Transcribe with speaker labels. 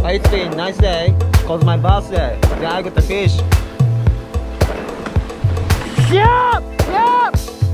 Speaker 1: But it's been a nice day, cause my birthday. Then I got the fish. Yep! Yep!